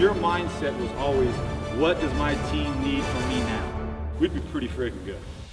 your mindset was always, what does my team need from me now? We'd be pretty freaking good.